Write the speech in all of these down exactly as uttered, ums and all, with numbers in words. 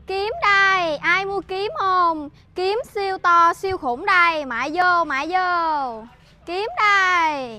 Kiếm đây, ai mua kiếm không? Kiếm siêu to siêu khủng đây, mại vô mại vô. Kiếm đây.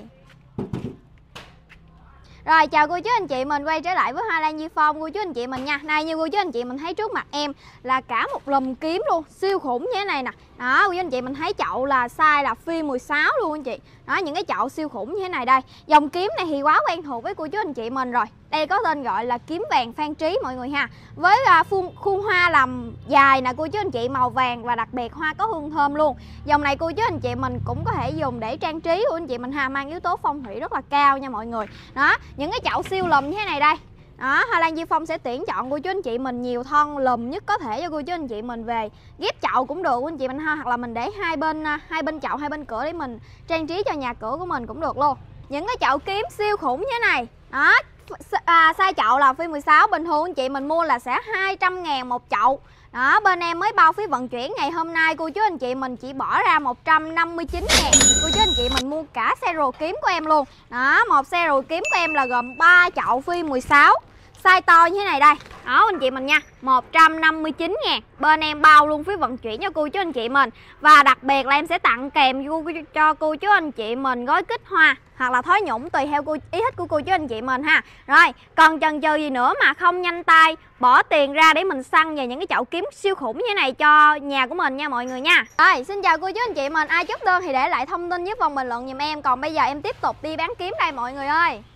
Rồi chào cô chú anh chị mình quay trở lại với Hoa Lan Di Phong cô chú anh chị mình nha. Này như cô chú anh chị mình thấy trước mặt em là cả một lùm kiếm luôn, siêu khủng như thế này nè. Đó cô chú anh chị mình thấy chậu là size là phi mười sáu luôn anh chị. Đó những cái chậu siêu khủng như thế này đây. Dòng kiếm này thì quá quen thuộc với cô chú anh chị mình rồi. Đây có tên gọi là kiếm vàng Phan Trí mọi người ha. Với uh, khuôn, khuôn hoa làm dài nè cô chú anh chị, màu vàng và đặc biệt hoa có hương thơm luôn. Dòng này cô chú anh chị mình cũng có thể dùng để trang trí của anh chị mình ha, mang yếu tố phong thủy rất là cao nha mọi người. Đó, những cái chậu siêu lùm như thế này đây. Đó, Hoa Lan Di Phong sẽ tuyển chọn cô chú anh chị mình nhiều thân lùm nhất có thể cho cô chú anh chị mình về ghép chậu cũng được của anh chị mình ha, hoặc là mình để hai bên hai bên chậu hai bên cửa để mình trang trí cho nhà cửa của mình cũng được luôn. Những cái chậu kiếm siêu khủng như thế này. Đó, à, size chậu là phi mười sáu, bình thường anh chị mình mua là sẽ hai trăm ngàn một chậu. Đó, bên em mới bao phí vận chuyển ngày hôm nay cô chú anh chị mình chỉ bỏ ra một trăm năm mươi chín ngàn. Cô chú anh chị mình mua cả xe rùa kiếm của em luôn. Đó, một xe rùa kiếm của em là gồm ba chậu phi mười sáu size to như thế này đây. Đó anh chị mình nha, một trăm năm mươi chín ngàn. Bên em bao luôn phí vận chuyển cho cô chú anh chị mình. Và đặc biệt là em sẽ tặng kèm cho cô chú anh chị mình gói kích hoa hoặc là thói nhũng tùy theo cô, ý thích của cô chú anh chị mình ha. Rồi, còn chần chừ gì nữa mà không nhanh tay bỏ tiền ra để mình săn về những cái chậu kiếm siêu khủng như thế này cho nhà của mình nha mọi người nha. Rồi, xin chào cô chú anh chị mình, ai chốt đơn thì để lại thông tin dưới phần bình luận giùm em. Còn bây giờ em tiếp tục đi bán kiếm đây mọi người ơi.